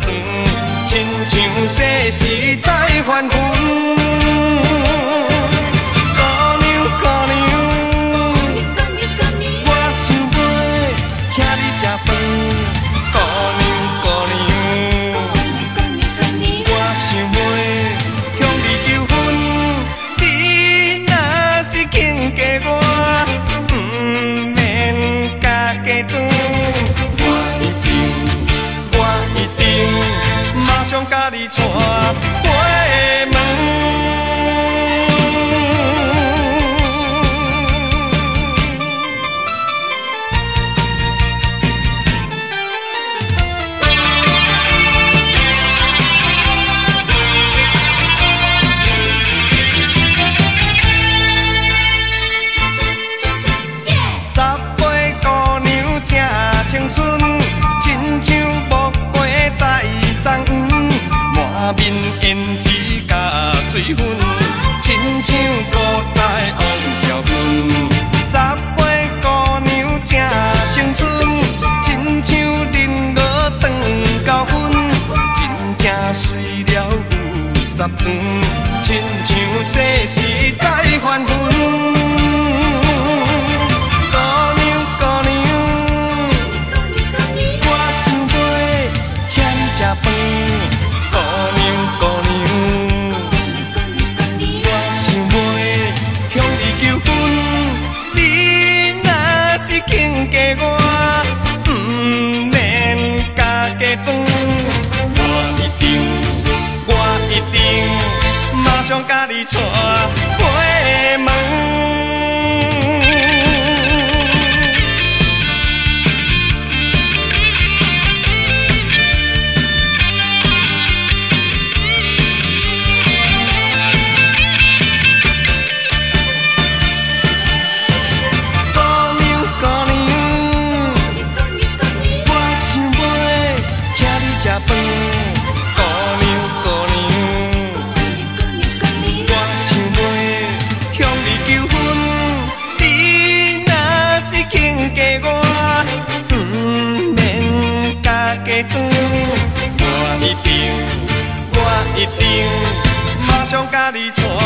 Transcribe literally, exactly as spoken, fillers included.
船，亲像世事在翻滚。姑娘姑娘，我想要请你食饭。姑娘姑娘，我想要向你求婚。你若是肯嫁我，不免加加装。我一定，我一定，马上甲你带回门。青春亲像木瓜在长黄，满面胭脂甲水粉，亲像古早王小文。十八姑娘正青春，亲像人儿长高分，真正水了有十全，亲像世事在翻滚。姑娘姑娘，我想要向你求婚。你若是肯嫁我，不免加加装。我一定，我一定，马上甲你带回门。我一定，我一定，马上甲你带。